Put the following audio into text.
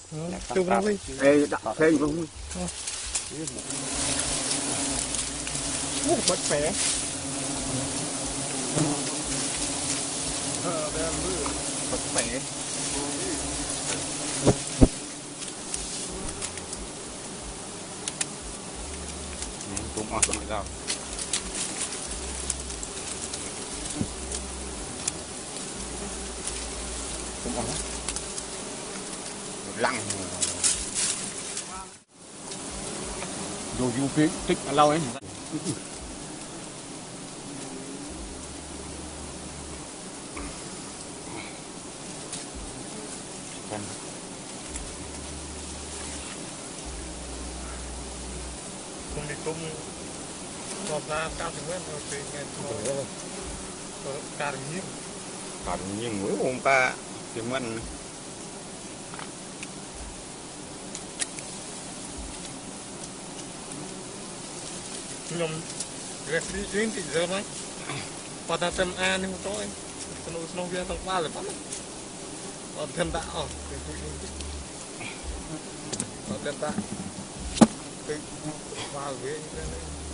chụp nó đi ê đặt phê luôn bật phé bật phê cũng ọt rồi đâu cũng ọt lăng dù du phí tích lâu ấy cùng đi cùng họp ra caoถึงเมื่อเราเป็นไงการยิ้ม còn nhiều người ôm ta thì mình nhom referee riêng thì giờ mấy còn ta tem a nhưng tôi snow viên tầng 3 là bắt còn thêm đã còn thêm đã vào với